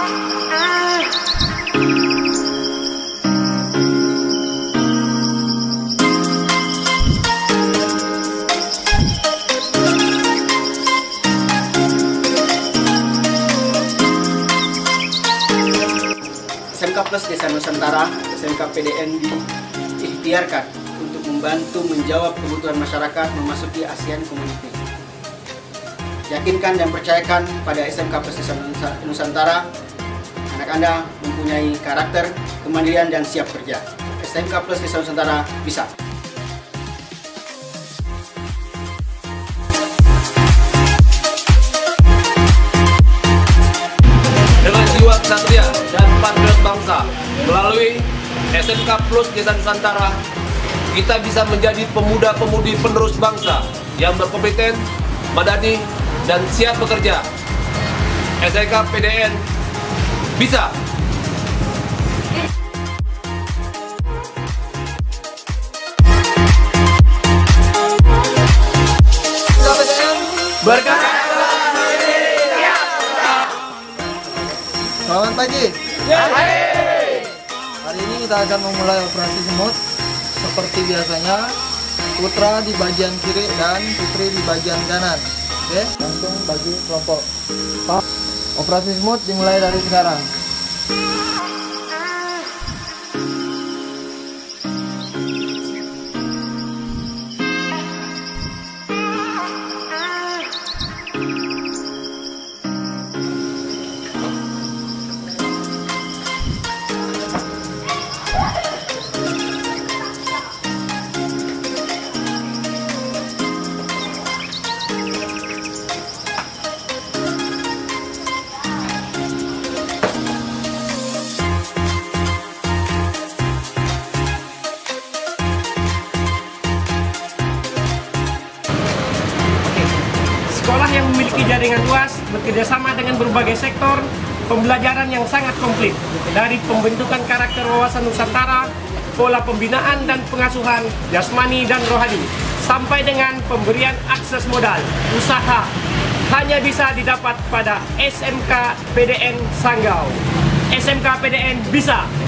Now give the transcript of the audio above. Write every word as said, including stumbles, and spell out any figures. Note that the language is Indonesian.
S M K Plus Desa Nusantara, S M K P D N diikhtiarkan untuk membantu menjawab kebutuhan masyarakat memasuki ASEAN Community. Yakinkan dan percayakan pada S M K Plus Desa Nusantara, anak Anda mempunyai karakter, kemandirian, dan siap kerja. S M K Plus Desa Nusantara bisa. Dengan jiwa kesatria dan patriot bangsa, melalui S M K Plus Desa Nusantara, kita bisa menjadi pemuda-pemudi penerus bangsa yang berkompeten, madani, dan siap bekerja. S M K P D N bisa. S M K P D N berkarya. Selamat pagi. Hari ini kita akan memulai operasi semut. Seperti biasanya, putra di bagian kiri dan putri di bagian kanan. Oke, langsung bagi kelompok. Operasi semut dimulai dari sekarang. Sekolah yang memiliki jaringan luas, bekerjasama dengan berbagai sektor, pembelajaran yang sangat komplit, dari pembentukan karakter wawasan Nusantara, pola pembinaan dan pengasuhan jasmani dan rohani, sampai dengan pemberian akses modal, usaha, hanya bisa didapat pada S M K P D N Sanggau. S M K P D N bisa.